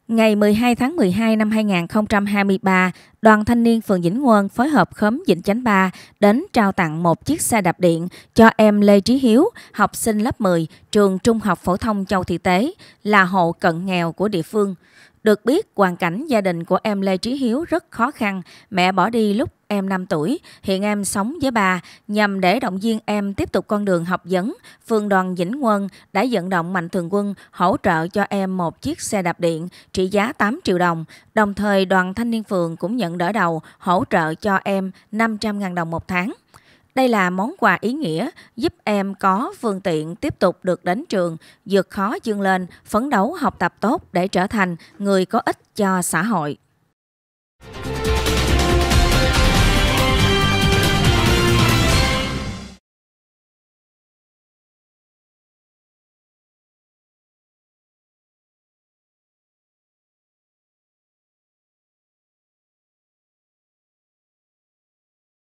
Ngày 12 tháng 12 năm 2023, Đoàn Thanh niên phường Vĩnh Ngươn phối hợp khóm Vĩnh Chánh 3 đến trao tặng một chiếc xe đạp điện cho em Lê Trí Hiếu, học sinh lớp 10, trường Trung học phổ thông Châu Thị Tế, là hộ cận nghèo của địa phương. Được biết, hoàn cảnh gia đình của em Lê Trí Hiếu rất khó khăn, mẹ bỏ đi lúc em 5 tuổi, hiện em sống với bà. Nhằm để động viên em tiếp tục con đường học vấn, Phường Đoàn Vĩnh Ngươn đã vận động Mạnh Thường Quân hỗ trợ cho em một chiếc xe đạp điện trị giá 8 triệu đồng. Đồng thời, Đoàn Thanh niên phường cũng nhận đỡ đầu hỗ trợ cho em 500.000 đồng một tháng. Đây là món quà ý nghĩa giúp em có phương tiện tiếp tục được đến trường, vượt khó vươn lên, phấn đấu học tập tốt để trở thành người có ích cho xã hội.